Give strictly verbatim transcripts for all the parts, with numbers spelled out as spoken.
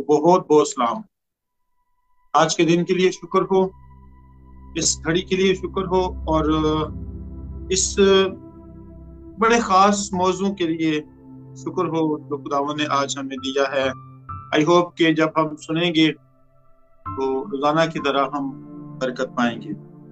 बहुत बहुत सलाम। आज के दिन के लिए शुक्र हो, इस घड़ी के लिए शुक्र हो, और इस बड़े खास मौजू के लिए शुक्र हो जो खुदावंद ने आज हमें दिया है। आई होप कि जब हम सुनेंगे तो रोजाना की तरह हम बरकत पाएंगे।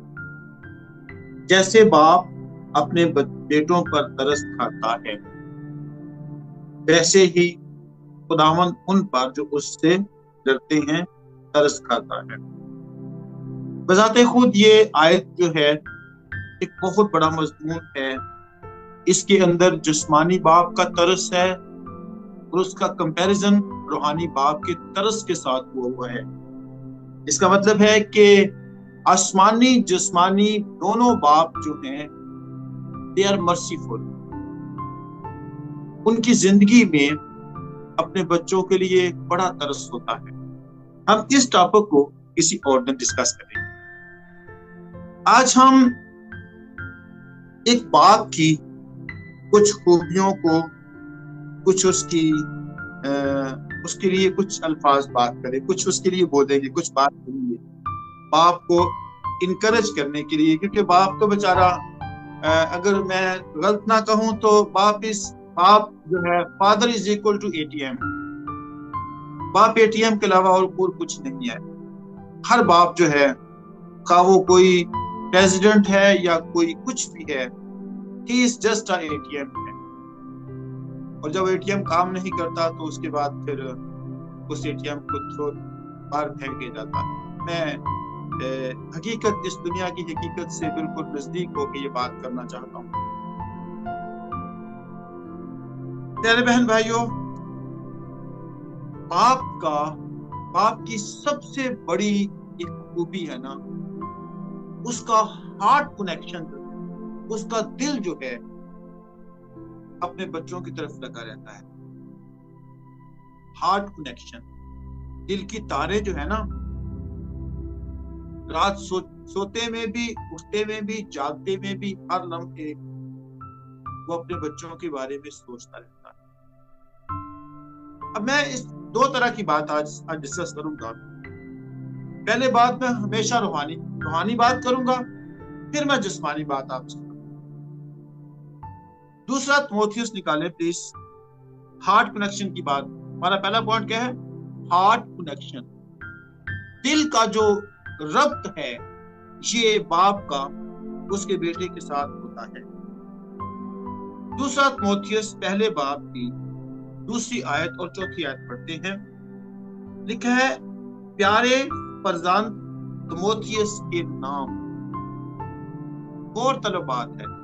जैसे बाप अपने बेटों पर तरस खाता है, वैसे ही खुदावंद उन पर जो उससे डरते हैं तरस खाता है। बजाते खुद ये आयत जो है एक बहुत बड़ा मजमून है। इसके अंदर जिस्मानी बाप का तरस है और उसका कंपैरिजन रूहानी बाप के तरस के साथ हुआ हुआ है। इसका मतलब है कि आसमानी जिस्मानी दोनों बाप जो हैं दे आर मर्सीफुल। उनकी जिंदगी में अपने बच्चों के लिए बड़ा तरस होता है। हम इस टॉपिक को किसी और दिन डिस्कस करेंगे। आज हम एक बाप की कुछ खूबियों को, कुछ उसकी आ, उसके लिए कुछ अल्फाज बात करें, कुछ उसके लिए बोलेंगे, कुछ बात करेंगे बाप को इनकरेज करने के लिए। क्योंकि बाप तो बेचारा, अगर मैं गलत ना कहूं तो बाप इस बाप जो है father is equal to ATM. बाप एटीएम के अलावा और कुछ नहीं है। हर बाप जो है, का वो कोई प्रेसिडेंट है या कोई कुछ भी है, he is just a ATM है। और जब एटीएम काम नहीं करता तो उसके बाद फिर उस एटीएम को थ्रो बाहर फेंक दिया जाता है। मैं ए, हकीकत, इस दुनिया की हकीकत से बिल्कुल नजदीक होकर ये बात करना चाहता हूँ। प्यारे बहन भाइयों, बाप का बाप की सबसे बड़ी एक खूबी है ना, उसका हार्ट कनेक्शन, उसका दिल जो है अपने बच्चों की तरफ लगा रहता है। हार्ट कनेक्शन, दिल की तारे जो है ना, रात सो, सोते में भी, उठते में भी, जागते में भी, हर लम्हे वो अपने बच्चों के बारे में सोचता रहता है। अब मैं इस दो तरह की बात आज आज डिस्कस करूंगा। पहले बात मैं हमेशा रूहानी रूहानी बात करूंगा, फिर मैं जिस्मानी बात आपसे। दूसरा तिमोथियुस निकाले प्लीज, हार्ट कनेक्शन की बात। हमारा पहला पॉइंट क्या है? Heart connection. दिल का जो रब्त है ये बाप का उसके बेटे के साथ होता है। दूसरा तिमोथियुस पहले बाप की दूसरी आयत और चौथी आयत पढ़ते हैं। लिखा है, प्यारे फरजान तिमोथियुस के नाम। और तलब बात है,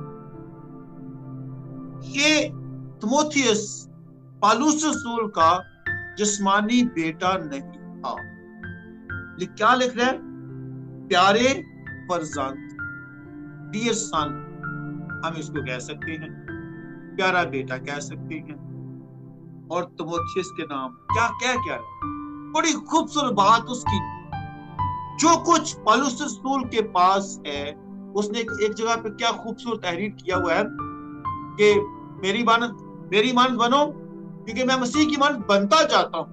ये तिमोथियुस पौलुस रसूल का जिस्मानी बेटा नहीं था। क्या लिख रहा है? प्यारे फरजान, डियर सन, हम इसको कह सकते हैं, प्यारा बेटा कह सकते हैं। और तिमोथियुस के नाम क्या क्या क्या है? बड़ी खूबसूरत बात उसकी। जो कुछ पौलुस रसूल के पास है, उसने एक जगह पे क्या खूबसूरत तहरीर किया हुआ है कि मेरी मानत मेरी मानत बनो क्योंकि मैं मसीह की मानत बनता जाता हूं।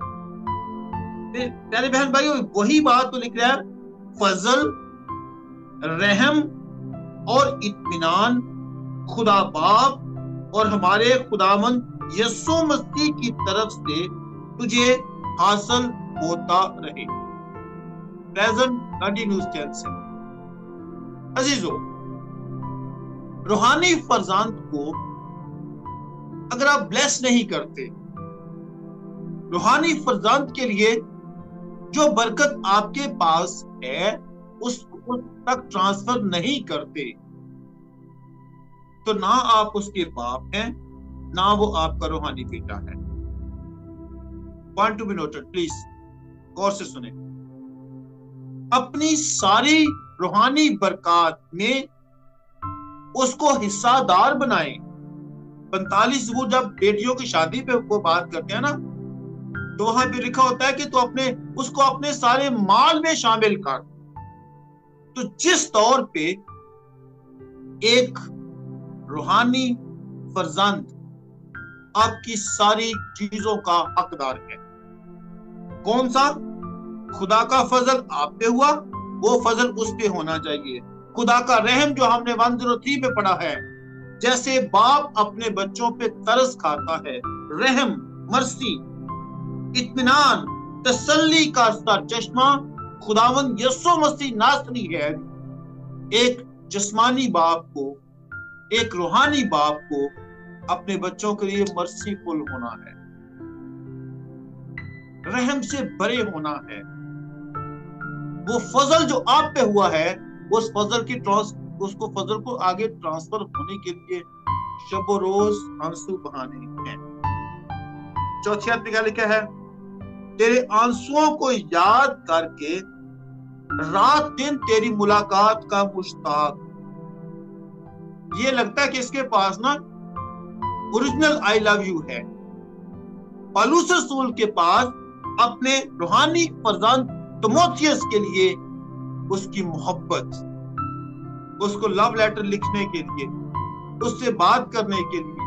प्यारे बहन भाइयों, वही बात तो लिख रहा है, फजल, रहम और इत्मीनान खुदा बाप और हमारे खुदावंद यीशु मसीह की तरफ से तुझे हासिल होता रहे। Present continuous tense. अजीजों, रूहानी फरजांद को अगर आप ब्लेस नहीं करते, रूहानी फरजांद के लिए जो बरकत आपके पास है उसको तक ट्रांसफर नहीं करते, तो ना आप उसके बाप हैं, ना वो आपका रूहानी बेटा है। Point to be noted please, गौर से सुने। अपनी सारी रूहानी बरकत में उसको हिस्सादार बनाए। पैंतालीस वो जब बेटियों की शादी पे वो बात करते हैं ना, तो वहां भी लिखा होता है कि तो अपने उसको अपने सारे माल में शामिल कर। तो जिस तौर पे एक रूहानी फरजंद आपकी सारी चीजों का हकदार है, कौन सा? खुदा का फजल आप पे हुआ, वो फजल उस पे होना चाहिए। खुदा का रहम जो हमने एक सौ तीन में पढ़ा है, जैसे बाप अपने बच्चों पे तरस खाता है, रहम, मर्सी, इत्मीनान, तसल्ली का चश्मा खुदावंद यीशु मसीह नासरी है। एक जिस्मानी बाप को, एक रूहानी बाप को अपने बच्चों के लिए मर्सीफुल होना है, रहम से भरे होना है। वो फजल जो आप पे हुआ है, उस फजल की ट्रांस उसको फजल को आगे ट्रांसफर होने के लिए शब रोज आंसू बहाने हैं। चौथी आयत में क्या लिखा है? तेरे आंसुओं को याद करके रात दिन तेरी मुलाकात का मुश्ताक। ये लगता है कि इसके पास ना ओरिजिनल आई लव यू है। पौलुस रसूल के पास अपने रूहानी फरजंद तिमोथियस के लिए उसकी मोहब्बत, उसको लव लेटर लिखने के लिए, उससे बात करने के लिए,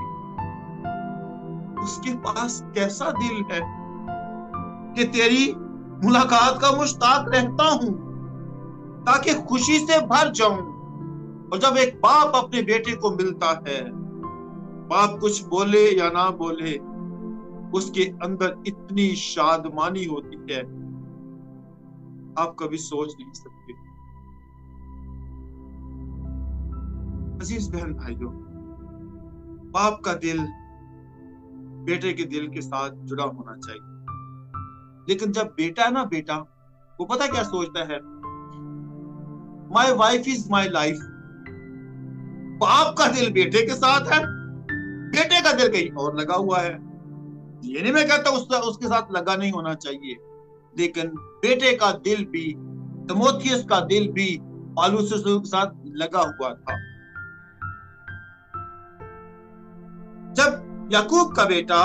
उसके पास कैसा दिल है कि तेरी मुलाकात का मुश्ताक रहता हूं ताकि खुशी से भर जाऊं। और जब एक बाप अपने बेटे को मिलता है, बाप कुछ बोले या ना बोले, उसके अंदर इतनी शादमानी होती है आप कभी सोच नहीं सकते। अजीज बहन भाइयों, बाप का दिल बेटे के दिल के साथ जुड़ा होना चाहिए। लेकिन जब बेटा ना बेटा वो पता क्या सोचता है? My wife is my life. बाप का दिल बेटे के साथ है, बेटे का दिल कहीं और लगा हुआ है। ये नहीं मैं कहता उसका उसके साथ लगा नहीं होना चाहिए, लेकिन बेटे का दिल भी, तिमोथियस का दिल भी पौलुस रसूल के साथ लगा हुआ था। जब याकूब का बेटा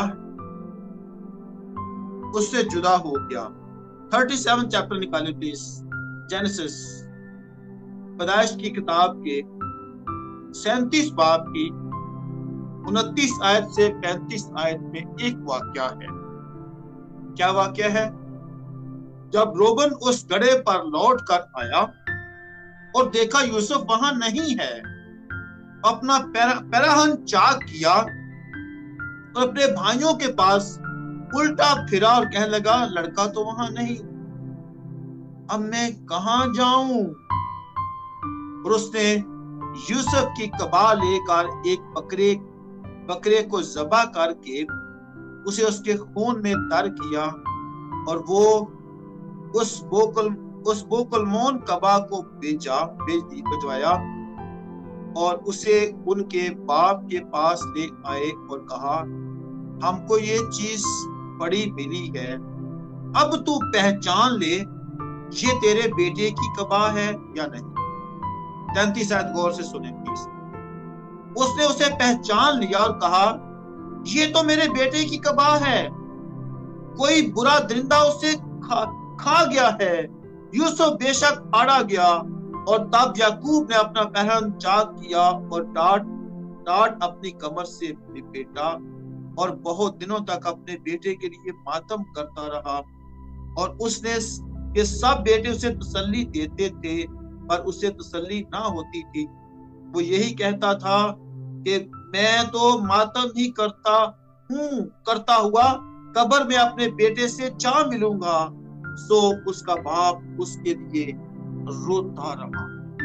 उससे जुदा हो गया, सैंतीस चैप्टर निकाले प्लीज, जेनेसिस, पैदाइश की किताब के सैंतीस बाब की उनतीस आयत से पैंतीस आयत में एक वाक्या है। क्या वाक्या है? जब रोबन उस गड़े पर लौट कर आया और देखा यूसुफ वहां नहीं है, अपना पैराहन चाक किया और अपने भाइयों के पास उल्टा फिरा और कहने लगा, लड़का तो वहां नहीं, अब मैं कहां जाऊं? और उसने यूसुफ की कबा लेकर एक बकरे बकरे को ज़बह करके उसे उसके खून में तर किया और वो उस बोकल उस बोकलमोन कबा को बेचा बेच दी भिजवाया और उसे उनके बाप के पास ले आए और कहा, हमको ये चीज बड़ी मिली है, अब तू पहचान ले ये तेरे बेटे की कबा है या नहीं। तैंतीस आयत गौर से सुने प्लीज। उसने उसे पहचान लिया और कहा, ये तो मेरे बेटे की कबा है, कोई बुरा दरिंदा उसे खा, खा गया है। यूसुफ बेशक फाड़ा गया और तब याकूब ने अपना पहरन चाक किया और टाट टाट अपनी कमर से लिपेटा और बहुत दिनों तक अपने बेटे के लिए मातम करता रहा। और उसने ये सब बेटे उसे तसल्ली देते थे पर उसे तसल्ली ना होती थी। वो यही कहता था कि मैं तो मातम ही करता हूँ, करता हुआ कब्र में अपने बेटे से जा मिलूंगा। सो उसका बाप उसके लिए रोता रहा।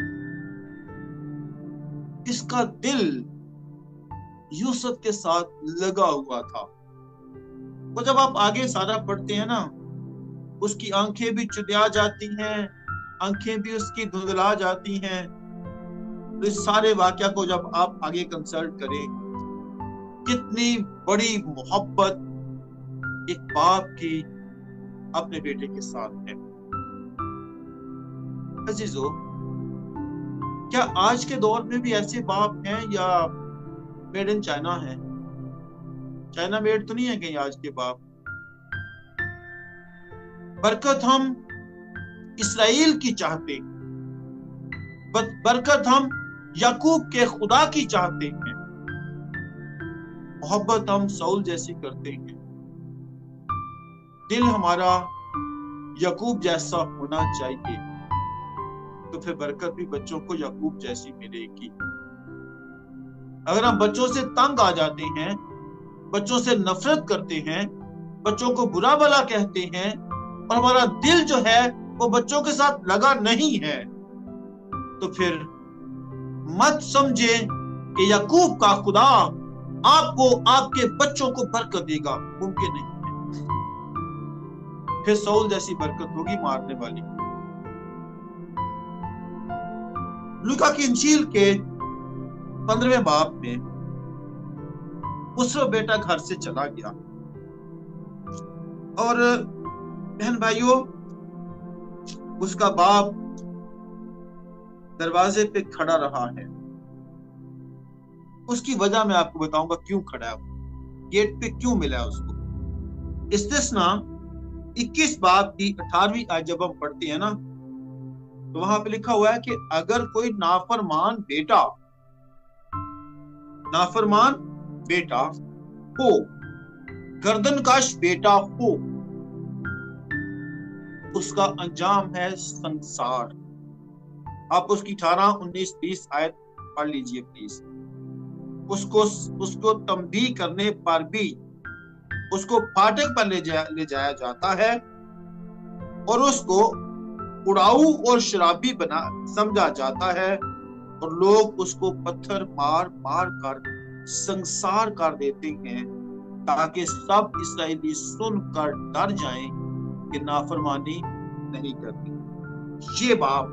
इसका दिल यूसुफ के साथ लगा हुआ था। तो जब आप आगे सारा पढ़ते हैं ना, उसकी आंखें भी चुदिया जाती हैं, आंखें भी उसकी धुंधला जाती हैं। तो इस सारे वाक्य को जब आप आगे कंसल्ट करें, कितनी बड़ी मोहब्बत एक बाप की अपने बेटे के साथ है। अजीजों, क्या आज के दौर में भी ऐसे बाप हैं या मेड इन चाइना है? चाइना मेड तो नहीं है कहीं आज के बाप। बरकत हम इस्राएल की चाहते, बरकत हम याकूब के खुदा की चाहते हैं, मोहब्बत हम सऊल जैसी करते हैं। दिल हमारा याकूब जैसा होना चाहिए, तो फिर बरकत भी बच्चों को याकूब जैसी मिलेगी। अगर हम बच्चों से तंग आ जाते हैं, बच्चों से नफरत करते हैं, बच्चों को बुरा भला कहते हैं, और हमारा दिल जो है वो बच्चों के साथ लगा नहीं है, तो फिर मत समझे कि याकूब का खुदा आपको, आपके बच्चों को बरकत देगा, मुमकिन नहीं है। फिर सऊल जैसी बरकत होगी मारने वाली। लूका की इंजील के पंद्रहवें बाब में उसका बेटा घर से चला गया, और बहन भाइयों, उसका बाप दरवाजे पे खड़ा रहा है। उसकी वजह मैं आपको बताऊंगा क्यों खड़ा है, गेट पे क्यों मिला है उसको। इस्तिस्ना इक्कीस बाब की अठारहवीं आयत जब हम पढ़ते हैं ना, तो वहां पे लिखा हुआ है कि अगर कोई नाफरमान बेटा नाफरमान बेटा हो, गर्दनकश बेटा हो, उसका अंजाम है संसार। आप उसकी अठारह उन्नीस बीस आयत पढ़ लीजिए प्लीज। उसको उसको तंबीह करने पर भी उसको फाटक पर ले जाया ले जाया जाता है, और उसको उड़ाऊ और शराबी बना समझा जाता है, और लोग उसको पत्थर मार मार कर संसार कर देते हैं, ताकि सब इस्राएली सुनकर डर जाएं कि नाफरमानी नहीं करती। ये बाप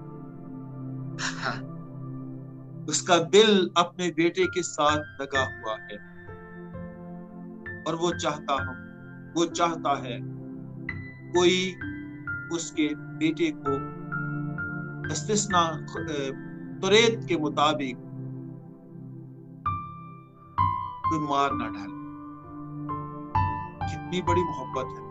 उसका दिल अपने बेटे के साथ लगा हुआ है, और वो चाहता हम वो चाहता है कोई उसके बेटे को इस्तिस्ना तुरेत के मुताबिक कोई मार ना डाले। कितनी बड़ी मोहब्बत है।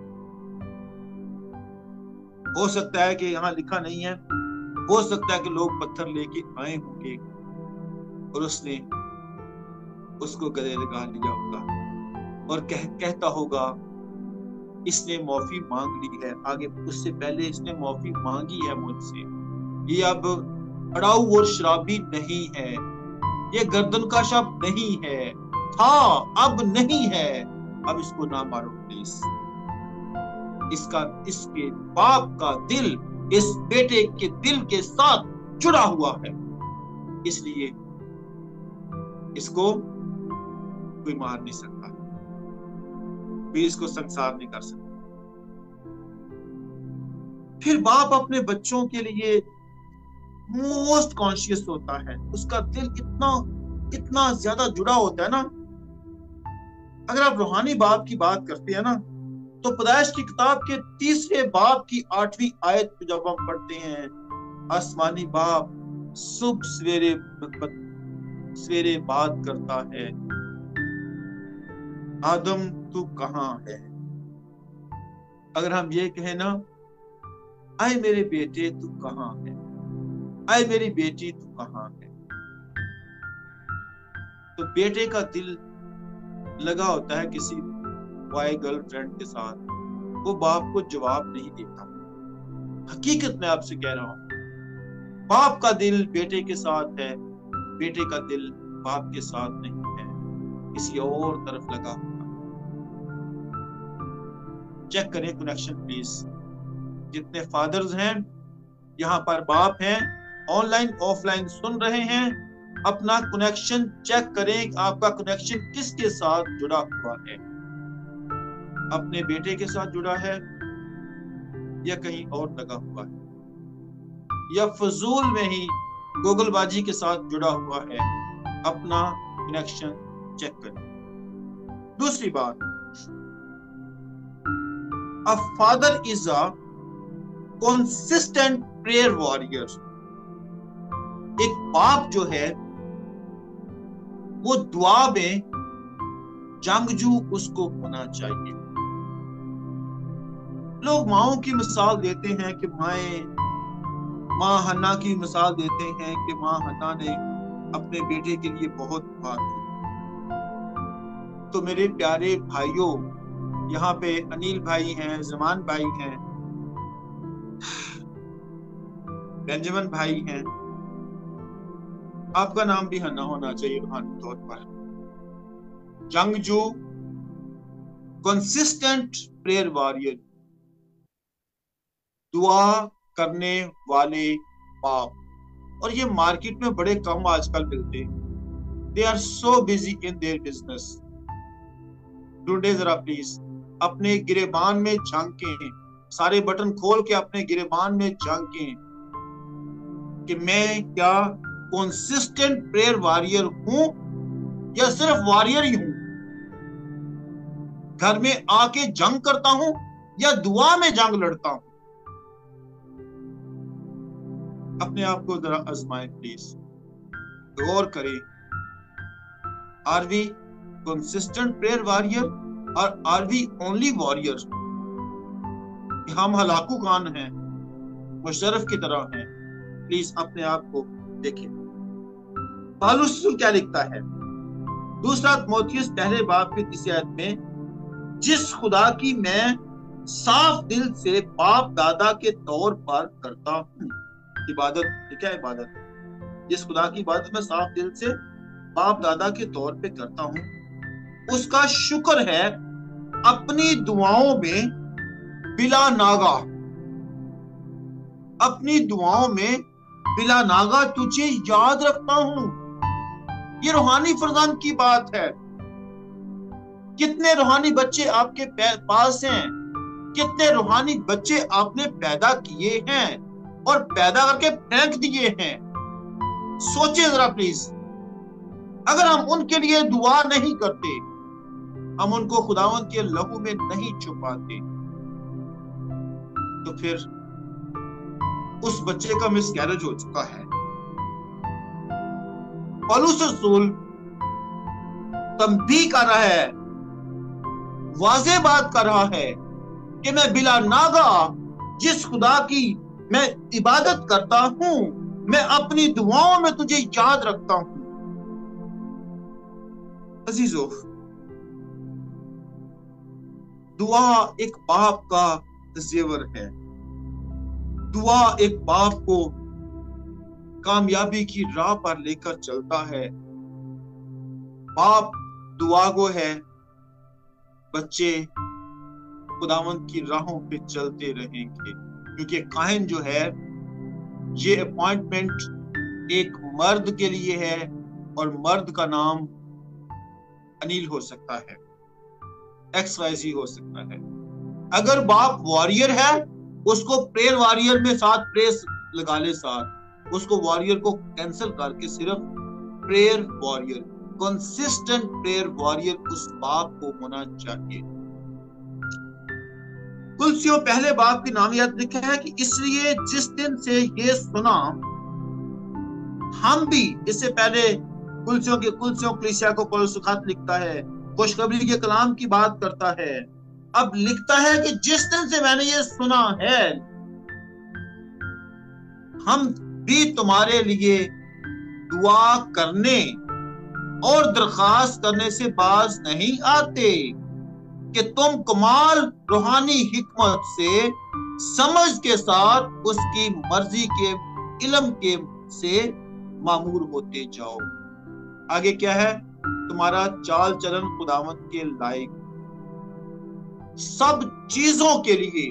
हो सकता है कि यहाँ लिखा नहीं है, हो सकता है कि लोग पत्थर लेके आए होंगे और उसने उसको गले लगा लिया होगा और कह, कहता होगा इसने माफी मांग ली है, आगे उससे पहले इसने माफी मांगी है मुझसे, ये अब अड़ाऊ और शराबी नहीं है, ये गर्दन का शब्द नहीं है, था अब नहीं है, अब इसको ना मारो प्लीज। इसका इसके बाप का दिल इस बेटे के दिल के साथ जुड़ा हुआ है, इसलिए इसको कोई मार नहीं सकता, कोई इसको संसार नहीं कर सकता। फिर बाप अपने बच्चों के लिए मोस्ट कॉन्शियस होता है, उसका दिल इतना इतना ज्यादा जुड़ा होता है ना। अगर आप रूहानी बाप की बात करते हैं ना, तो पैदाइश की किताब के तीसरे बाप की आठवीं आयत को जब हम पढ़ते हैं, आसमानी बाप सुबह सवेरे सवेरे बात करता है, आदम तू कहां है। अगर हम ये कहें ना, आए मेरे बेटे तू कहां है, आए मेरी बेटी तू कहां है, तो बेटे का दिल लगा होता है किसी बॉय गर्लफ्रेंड के साथ, वो बाप को जवाब नहीं देता। हकीकत में आपसे कह रहा हूं, बाप का दिल बेटे के साथ है, बेटे का दिल बाप के साथ नहीं है, किसी और तरफ लगा हुआ। चेक करें कनेक्शन प्लीज। जितने फादर्स हैं यहाँ पर, बाप हैं, ऑनलाइन ऑफलाइन सुन रहे हैं, अपना कनेक्शन चेक करें, आपका कनेक्शन किसके साथ जुड़ा हुआ है। अपने बेटे के साथ जुड़ा है या कहीं और लगा हुआ है, या फजूल में ही गोगलबाजी के साथ जुड़ा हुआ है। अपना कनेक्शन चेक करें। दूसरी बात, a father is a consistent prayer warrior. एक बाप जो है वो दुआ में जंगजू उसको होना चाहिए। लोग माओं की मिसाल देते हैं कि माए माँ हन्ना की मिसाल देते हैं कि माँ हन्ना ने अपने बेटे के लिए बहुत दुआ की। तो मेरे प्यारे भाइयों, यहाँ पे अनिल भाई हैं, जमान भाई हैं, बेंजामिन भाई हैं, आपका नाम भी हन्ना होना चाहिए रूहानी तौर पर। जंगजू, कंसिस्टेंट प्रेयर वॉरियर, दुआ करने वाले बाप। और ये मार्केट में बड़े कम आजकल मिलते हैं। They are so busy in their business. ढूंढे जरा प्लीज, अपने गिरेबान में झांकें, सारे बटन खोल के अपने गिरेबान में झांकें कि मैं क्या कंसिस्टेंट प्रेयर वॉरियर हूं या सिर्फ वॉरियर ही हूं। घर में आके जंग करता हूं या दुआ में जंग लड़ता हूं। अपने आप को जरा आजमाएं प्लीज, गौर करें। Are we consistent prayer warrior और आर वी ओनली वॉरियर? हम हलाकू खान हैं, मुशर्रफ की तरह हैं? प्लीज अपने आप को देखें। पौलुस रसूल क्या लिखता है? दूसरा तिमोथियुस पहले बाब की तीसरी आयत में, जिस खुदा की मैं साफ दिल से बाप दादा के तौर पर करता हूं इबादत। क्या इबादत? जिस खुदा की इबादत मैं साफ दिल से बाप दादा के तौर पे करता हूं, उसका शुक्र है अपनी दुआओं में बिला नागा, अपनी दुआओं में बिला नागा तुझे याद रखता हूं। ये रूहानी फरजान की बात है। कितने रूहानी बच्चे आपके पास हैं? कितने रूहानी बच्चे आपने पैदा किए हैं और पैदा करके फेंक दिए हैं? सोचिए जरा प्लीज। अगर हम उनके लिए दुआ नहीं करते, हम उनको खुदावंद के लहू में नहीं छुपाते, तो फिर उस बच्चे का मिसकैरेज हो चुका है। पौलुस रसूल तंबीह कर रहा है, वाज़ेह बात कर रहा है कि मैं बिला नागा जिस खुदा की मैं इबादत करता हूं, मैं अपनी दुआओं में तुझे याद रखता हूं। अजीजों, दुआ एक बाप का जेवर है। दुआ एक बाप को कामयाबी की राह पर लेकर चलता है। बाप दुआ गो है, बच्चे खुदावंद की राहों पे चलते रहेंगे। क्योंकि काहिन जो है, ये अपॉइंटमेंट एक मर्द के लिए है और मर्द का नाम अनिल हो सकता है, एक्स वाई जी हो सकता है। अगर बाप वॉरियर है, उसको प्रेयर वॉरियर में साथ प्रेस लगा ले, साथ उसको वॉरियर को कैंसिल करके सिर्फ prayer warrior, consistent prayer warrior उस बाप को होना चाहिए। कुलसियों पहले बाप की नामियत लिखा है कि इसलिए जिस दिन से ये सुना, हम भी इससे पहले कुलसियों के कुलसियों कलीसिया को पौलुस खत लिखता है, खुशखबरी के कलाम की बात करता है। अब लिखता है कि जिस दिन से मैंने ये सुना है, हम भी तुम्हारे लिए दुआ करने और दरखास्त करने से बाज नहीं आते कि तुम कमाल रूहानी हिकमत से समझ के साथ उसकी मर्जी के इल्म के से मामूर होते जाओ। आगे क्या है? तुम्हारा चाल चलन खुदावंद के लायक, सब चीजों के लिए,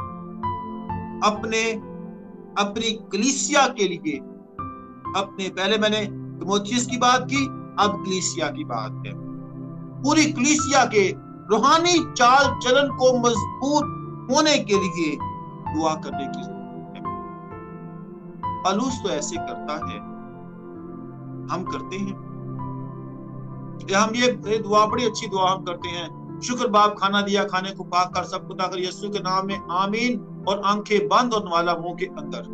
अपने अपनी कलीसिया के लिए, अपने पहले मैंने तिमोथियुस की बात की, अब कलीसिया की बात है। पूरी कलीसिया के रूहानी चाल चलन को मजबूत होने के लिए दुआ करने की जरूरत है। पौलुस तो ऐसे करता है, हम करते हैं। हम ये दुआ, बड़ी अच्छी दुआ हम करते हैं, शुक्र बाप खाना दिया, खाने को पाक कर, सब खुदा कर यीशु के नाम में आमीन, और आंखें बंद और वाला मुंह के अंदर।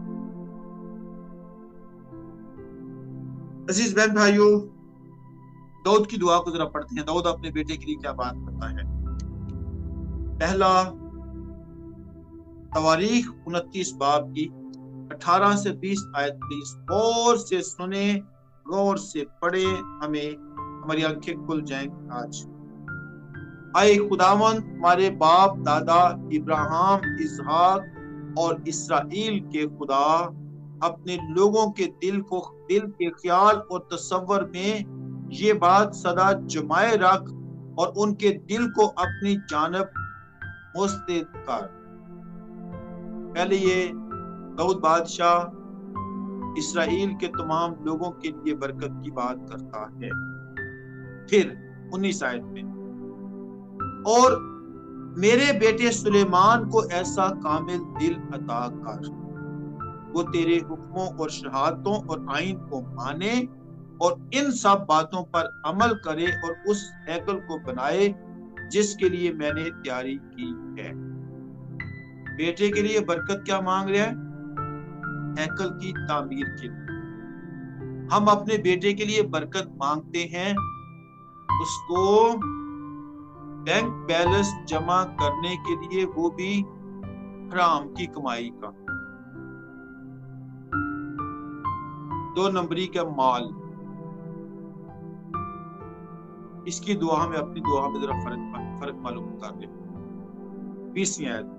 अजीज बहन भाइयों, दाऊद की दुआ को जरा पढ़ते हैं। दाऊद अपने बेटे के लिए क्या बात करता है? पहला तवारीख उनतीस बाब की अठारह से बीस आयत प्लीज गौर से सुने, गौर से पढ़े, हमें हमारी आंखें खुल जाएंगी आज। आए खुदावंद हमारे बाप दादा इब्राहिम, इसहाक और इस्राएल के खुदा अपने लोगों के दिल को दिल के ख्याल और तसव्वुर में ये बात सदा जमाए रख और उनके दिल को अपनी जानब मुस्तैद कर। पहले ये दाऊद बादशाह इस्राएल के तमाम लोगों के लिए बरकत की बात करता है। फिर उन्नीस आयत में, और मेरे बेटे सुलेमान को ऐसा कामिल दिल अता कर, वो तेरे हुक्मों और शहादतों और आइन को माने और इन सब बातों पर अमल करे और उस हैकल को बनाए जिसके लिए मैंने तैयारी की है। बेटे के लिए बरकत क्या मांग रहा है? हैकल की तामीर के लिए। हम अपने बेटे के लिए बरकत मांगते हैं, उसको बैंक बैलेंस जमा करने के लिए, वो भी हराम की कमाई का, दो नंबरी का माल। इसकी दुआ में अपनी दुआ में जरा फर्क फर्क मालूम कर ले। बीसवीं आयत,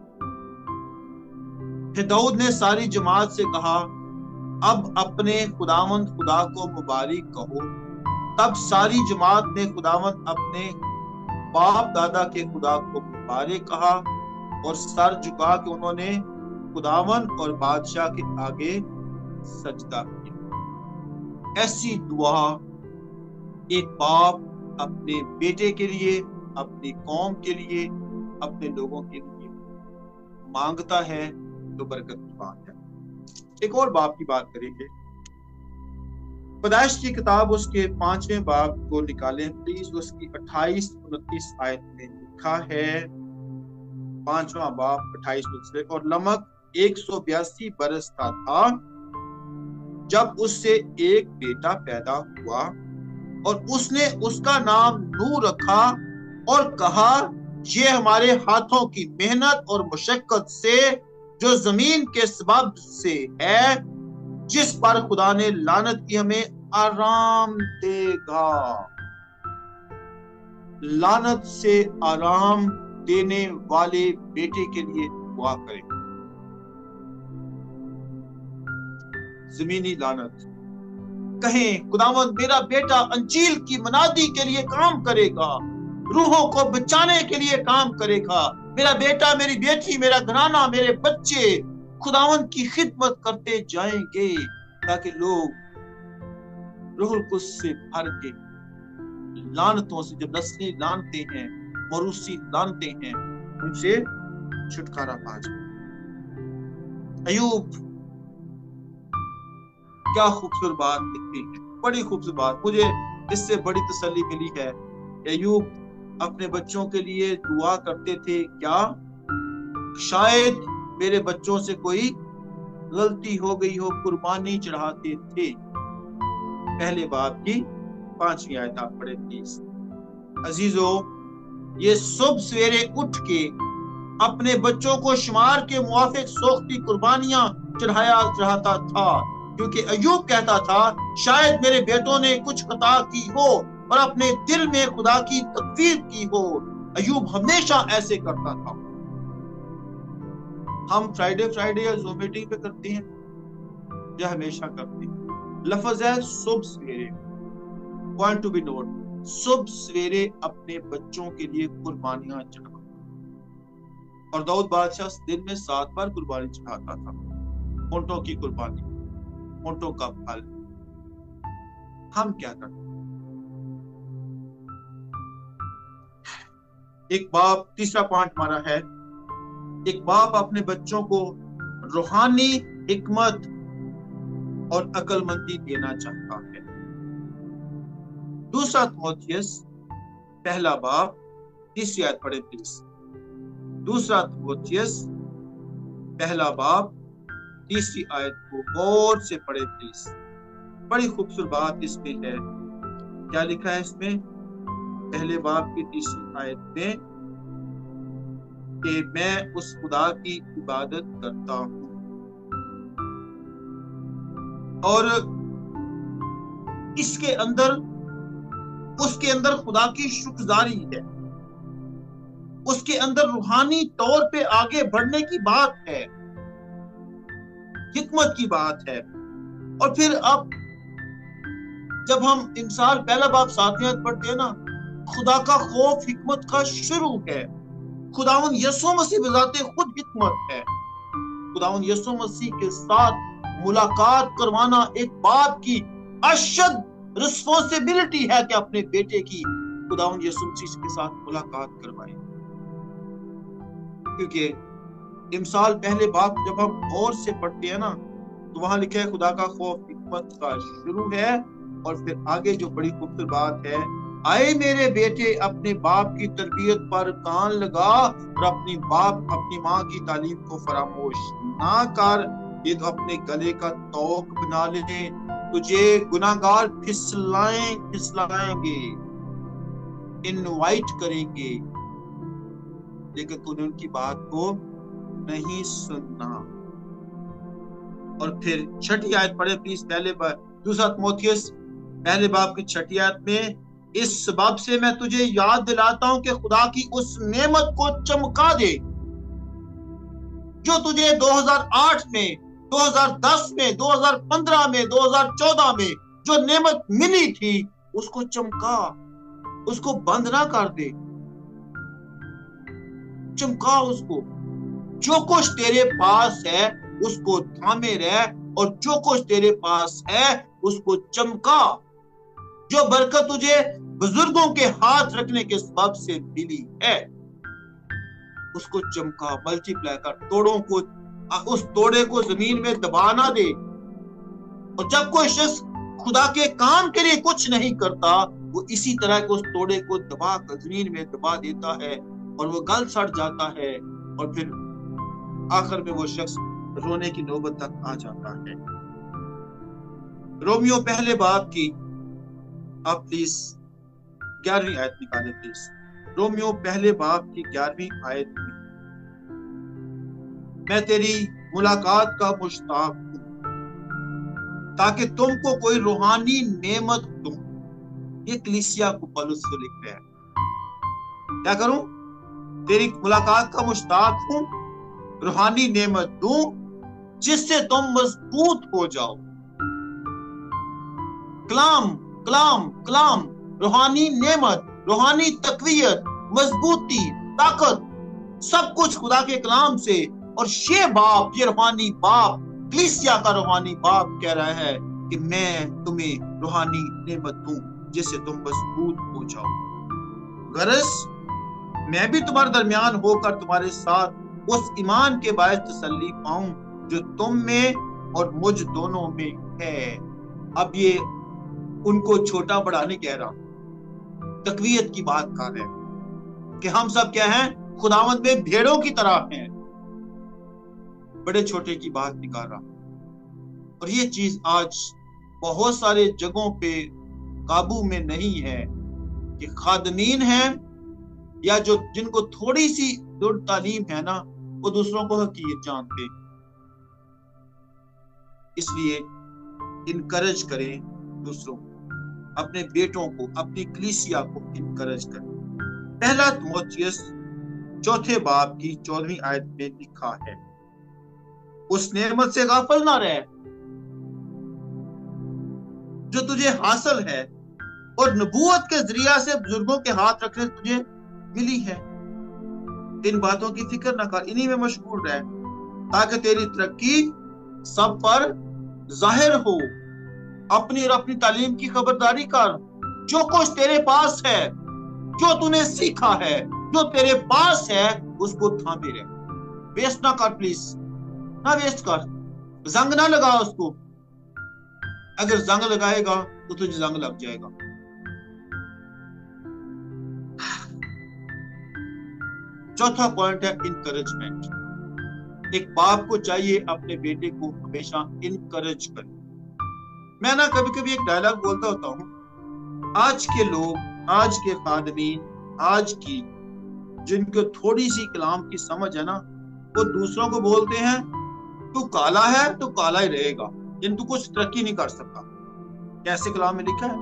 फिर दाऊद ने सारी जमात से कहा, अब अपने खुदावंद खुदा को मुबारक कहो। तब सारी जमात ने खुदावंद अपने बाप दादा के खुदा को मुबारक कहा और सर झुका के उन्होंने खुदावंद और बादशाह के आगे सजदा किया। ऐसी दुआ एक बाप अपने बेटे के लिए, अपनी कौम के लिए, अपने लोगों के लिए मांगता है तो बरकत की बात है। एक और बाप की बात करेंगे। पैदाइश की किताब उसके पांचवें बाप को निकालें प्लीज। उसकी अट्ठाईस उनतीस आयत में लिखा है, पांचवा बाप अट्ठाईस उनतीस, और लमक एक सौ बयासी बरस का था जब उससे एक बेटा पैदा हुआ और उसने उसका नाम नूह रखा और कहा, ये हमारे हाथों की मेहनत और मशक्कत से जो जमीन के सबब से है, जिस पर खुदा ने लानत की, हमें आराम देगा। लानत से आराम देने वाले बेटे के लिए दुआ करें। जमीनी लानत, कहें खुदावंद मेरा बेटा अंजील की मनादी के लिए काम करेगा, रूहों को बचाने के लिए काम करेगा, मेरा बेटा, मेरी बेटी, मेरा घराना, मेरे बच्चे खुदावंद की खिदमत करते जाएंगे ताकि लोग रूहुल कुद्स से भर के लानतों से, जब नस्ली लानते हैं, मरूसी लानते हैं, उनसे छुटकारा पा जाए। अयूब, क्या खूबसूरत बात लिखती है, बड़ी खूबसूरत बात, मुझे इससे बड़ी तसल्ली मिली है। अयूब अपने बच्चों के लिए दुआ करते थे, क्या शायद मेरे बच्चों से कोई गलती हो गई हो, कुर्बानी चढ़ाते थे। पहले बाप की पांचवी आयत आप पढ़े प्लीज। अजीजों, ये सुबह सवेरे उठ के अपने बच्चों को शुमार के मुआफिक सोख्ती कुर्बानियां चढ़ाया चढ़ाता था, क्योंकि अयूब कहता था शायद मेरे बेटों ने कुछ खता की हो और अपने दिल में खुदा की तकफीर की हो। अयूब हमेशा ऐसे करता था। हम फ्राइडे फ्राइडे या ज़ूम मीटिंग पे करते हैं या हमेशा करते हैं? लफ्ज है सुबह सवेरे, पॉइंट टू बी नोट, सुबह सवेरे अपने बच्चों के लिए कुर्बानियां चढ़ाता। और दाऊद बादशाह दिन में सात बार कुर्बानी चढ़ाता था। ऊंटों की कुर्बानी, ऊंटों का फल। हम क्या करते? एक बाप, तीसरा पॉइंट हमारा है, एक बाप अपने बच्चों को रूहानी हिकमत और अक्लमंदी देना चाहता है। दूसरा थिमोथियस पहला बाप तीसरी आयत पढ़े प्लीज। दूसरा थिमोथियस पहला बाप तीसरी आयत को गौर से पढ़े प्लीज। बड़ी खूबसूरत बात इसमें है। क्या लिखा है इसमें? पहले बाप की तीसरी आयत में कि मैं उस खुदा की इबादत करता हूं और इसके अंदर, उसके अंदर खुदा की शुक्रगुजारी है, उसके अंदर रूहानी तौर पे आगे बढ़ने की बात है। हिकमत की बात है। और फिर अब जब हम इंसान पहला बाप सातवीं आयत पढ़ते हैं ना, खुदा का खौफ हिकमत का शुरू है। खुदावन यीशु मसीह बजाते खुद हिकमत है। खुदावन यीशु मसीह के साथ मुलाकात करवाना एक बाप की अशद रिस्पॉन्सिबिलिटी है कि अपने बेटे की खुदावन यीशु मसीह के साथ मुलाकात करवाए। क्योंकि इमसाल पहले बाप जब हम गौर से पढ़ते हैं ना, तो वहां लिखा है खुदा का खौफ हिकमत का शुरू है। और फिर आगे जो बड़ी खूबसूरत बात है, आए मेरे बेटे अपने बाप की तरबियत पर कान लगा और अपनी बाप अपनी माँ की तालीम को फरामोश ना कर। ये तो अपने गले का तौक बना ले, तुझे गुनाहगार फिसलाएं फिसलाएंगे, इनवाइट करेंगे, लेकिन तूने उनकी बात को नहीं सुनना। और फिर छठी आयत पढ़े प्लीज, पहले दूसरा तिमोथियस पहले बाप की छठी आयत में, इस सबब से मैं तुझे याद दिलाता हूं कि खुदा की उस नेमत को चमका दे जो तुझे दो हज़ार आठ में, दो हज़ार दस में, दो हज़ार पंद्रह में, दो हज़ार चौदह में जो नेमत मिली थी उसको चमका, उसको बंद ना कर दे, चमका उसको। जो कुछ तेरे पास है उसको थामे रह, और जो कुछ तेरे पास है उसको चमका। जो बरकत तुझे बुजुर्गों के हाथ रखने के सबब से मिली है उसको चमका, मल्टीप्लाई कर, तोड़ों को, उस तोड़े को जमीन में दबा ना दे। और जब कोई शख्स खुदा के काम के लिए कुछ नहीं करता, वो इसी तरह के उस तोड़े को दबा कर जमीन में दबा देता है और वो गल सड़ जाता है, और फिर आखिर में वो शख्स रोने की नौबत तक आ जाता है। रोमियो पहले बाप की, आप प्लीज ग्यारहवीं आयत निकालें प्लीज। रोमियो पहले बाप की ग्यारहवीं आयत में, मैं तेरी मुलाकात का मुश्ताक हूं ताकि तुमको कोई रूहानी नेमत दूं। ये कलीसिया को पौलुस को लिख रहा है। क्या करूं? तेरी मुलाकात का मुश्ताक हूं, रूहानी नेमत दूं जिससे तुम मजबूत हो जाओ। कलाम कलाम कलाम, रूहानी नेमत, रूहानी तकवीयत, मजबूती, ताकत, सब कुछ खुदा के कलाम से। और ये बाप, ये रूहानी बाप, कलीसिया का रूहानी बाप कह रहा है कि मैं तुम्हें रूहानी नेमत दूं जिससे तुम मजबूत हो जाओ। गरज मैं भी तुम्हारे दरमियान होकर तुम्हारे साथ उस ईमान के बायस तसल्ली पाऊं जो तुम में और मुझ दोनों में है। अब ये उनको छोटा बड़ा नहीं कह रहा, तकवीयत की बात कर रहे हैं कि हम सब क्या हैं, खुदावंद में भेड़ों की तरह हैं। बड़े छोटे की बात निकाल रहा। और ये चीज आज बहुत सारे जगहों पे काबू में नहीं है कि खादमीन हैं या जो जिनको थोड़ी सी दूर तालीम है ना, वो दूसरों को हकीकत जानते। इसलिए इनकरेज करें दूसरों को, अपने बेटों को, अपनी कलीसिया को इनकरेज करें। पहला तिमोथियस चौथे बाब की चौदहवीं आयत में लिखा है, उस नेमत से गाफिल ना रहे जो तुझे हासिल है और नबूवत के जरिया से बुजुर्गों के हाथ रखने से तुझे मिली है। इन बातों की फिक्र न कर, इन्हीं में मशगूल रहे ताकि तेरी तरक्की सब पर जाहिर हो। अपनी और अपनी तालीम की खबरदारी कर। जो कुछ तेरे पास है, जो तूने सीखा है, जो तेरे पास है, उसको थामे रहे। वेस्ट ना कर प्लीज, ना वेस्ट कर, जंग ना लगा उसको। अगर जंग लगाएगा तो तुझे जंग लग जाएगा। चौथा पॉइंट है इनकरेजमेंट। एक बाप को चाहिए अपने बेटे को हमेशा इनकरेज करे। मैं ना कभी कभी एक डायलॉग बोलता होता हूं, आज के लोग, आज के खादमीन, आज की जिनको थोड़ी सी कलाम की समझ है ना, वो दूसरों को बोलते हैं तू काला है तो काला ही रहेगा, जिन तू कुछ तरक्की नहीं कर सकता। कैसे कलाम में लिखा है?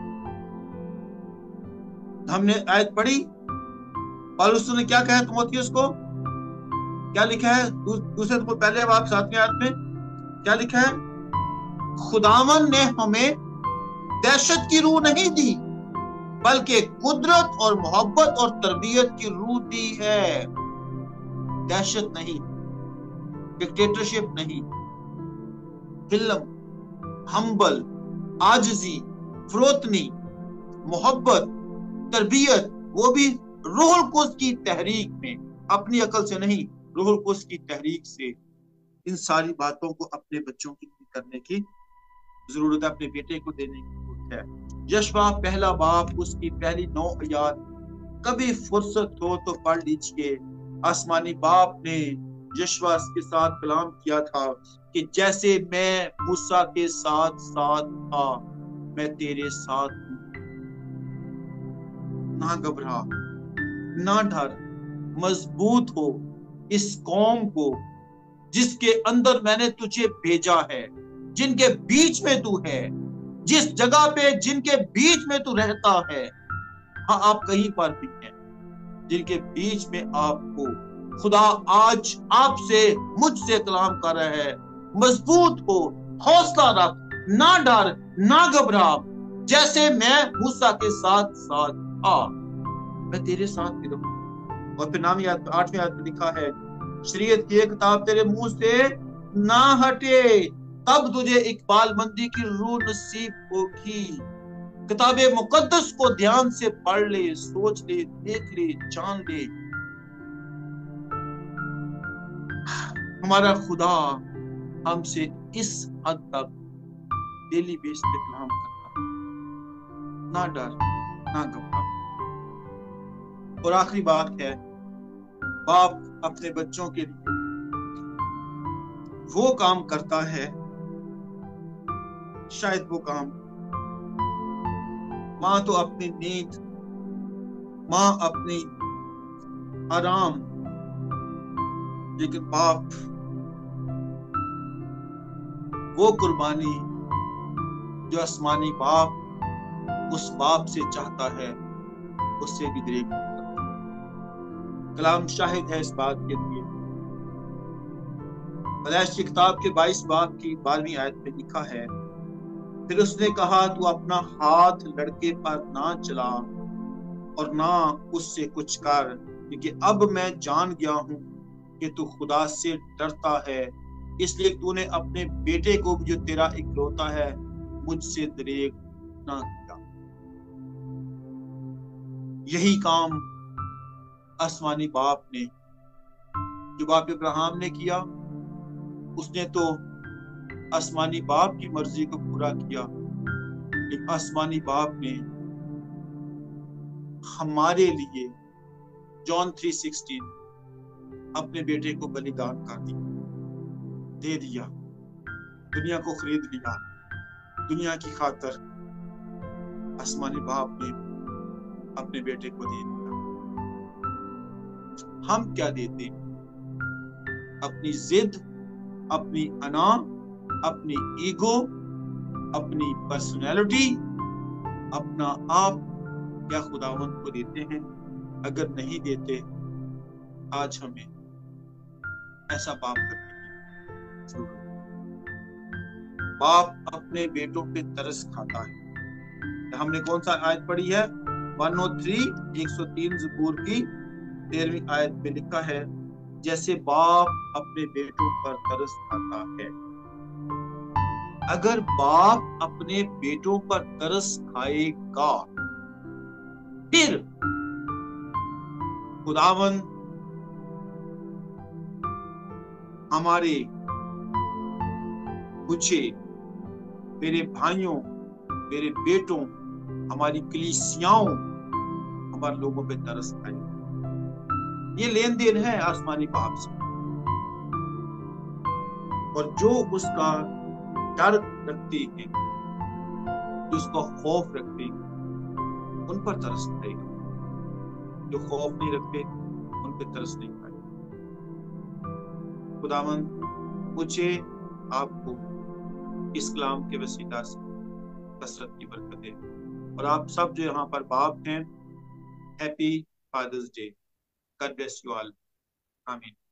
हमने आयत पढ़ी, पौलुस ने क्या कहा तिमोथियस को, क्या लिखा है दूसरे तो पहले बाप सातवीं आयत में, क्या लिखा है? खुदावन ने हमें दहशत की रूह नहीं दी, बल्कि कुदरत और मोहब्बत और तरबियत की रूह दी है। दहशत नहीं, डिक्टेटरशिप नहीं, हिल्म, हम्बल, आजिजी, फरोतनी, मोहब्बत, तरबियत, वो भी रूहुल कुद्स की तहरीक में, अपनी अकल से नहीं, रूहुल कुद्स की तहरीक से। इन सारी बातों को अपने बच्चों के लिए करने की जरूरत है, अपने बेटे को देने की जरूरत है। यशवा पहला बाप, उसकी पहली नौ आयात, कभी फुर्सत हो तो पढ़ लीजिए। आसमानी बाप ने यशवा के साथ कलाम किया था कि जैसे मैं मूसा के साथ साथ था, मैं तेरे साथ हूं। ना घबरा, ना डर, मजबूत हो इस कौम को जिसके अंदर मैंने तुझे भेजा है, जिनके बीच में तू है, जिस जगह पे जिनके बीच में तू रहता है। हाँ, आप कहीं पर भी हैं, जिनके बीच में आपको खुदा आज आपसे, मुझसे कलाम कर रहा है। मजबूत हो, हौसला रख, ना डर, ना घबरा, जैसे मैं मूसा के साथ साथ था, मैं तेरे साथ भी रहूं। और फिर नामी आठवीं आयत में लिखा है, शरीयत की एक किताब तेरे मुंह से ना हटे, तब तुझे इकबालमंदी की रूह नसीब होगी। किताबे मुकद्दस को ध्यान से पढ़ ले, सोच ले, देख ले, जान ले। हमारा खुदा हमसे इस हद तक डेली बेस पे कलाम करता, ना डर, ना घबरा। और आखिरी बात है, बाप अपने बच्चों के लिए वो काम करता है, शायद वो काम माँ तो अपनी नींद, माँ अपनी आराम, लेकिन बाप वो कुर्बानी जो आसमानी बाप उस बाप से चाहता है, उससे भी दरेक करता है। कलाम शाहिद है इस बात के लिए। पैदाइश की किताब के बाईस बाब की बारहवीं आयत में लिखा है, फिर उसने कहा, तू अपना हाथ लड़के पर ना चला और ना उससे कुछ कर, क्योंकि अब मैं जान गया हूं कि तू खुदा से डरता है, इसलिए तूने अपने बेटे को भी जो तेरा इकलौता है मुझसे दरेक ना किया। यही काम आसमानी बाप ने, जो बाप इब्राहिम ने किया, उसने तो आसमानी बाप की मर्जी को पूरा किया, लेकिन आसमानी बाप ने हमारे लिए जॉन थ्री सिक्सटीन अपने बेटे को बलिदान कर दिया, दे दिया, दुनिया को खरीद लिया। दुनिया की खातर आसमानी बाप ने अपने बेटे को दे दिया। हम क्या देते? अपनी जिद, अपनी अना, अपनी ईगो, अपनी पर्सनैलिटी, अपना आप क्या खुदावंद को देते हैं? अगर नहीं देते, आज हमें ऐसा पाप करने की जरूरत है। बाप अपने बेटों पे तरस खाता है। हमने कौन सा आयत पढ़ी है? एक सौ तीन एक सौ तीन ज़बूर की तेरहवीं आयत में लिखा है, जैसे बाप अपने बेटों पर तरस खाता है। अगर बाप अपने बेटों पर तरस खाएगा, फिर खुदावन हमारे मुझे, मेरे भाइयों, मेरे बेटों, हमारी कलीसियाओं, हमारे लोगों पे तरस खाएगा। ये लेन देन है आसमानी बाप से। और जो उसका डर रखते हैं, जो उसका खौफ रखते हैं, उन पर तरस खाएगा। जो खौफ नहीं रखते, उन पर तरस नहीं खाएगा। खुदावंद मुझे, आपको इस कलाम के वसीला से कसरत की बरकत दे। और आप सब जो यहाँ पर बाप हैं, happy father's day. God bless you all. Amen.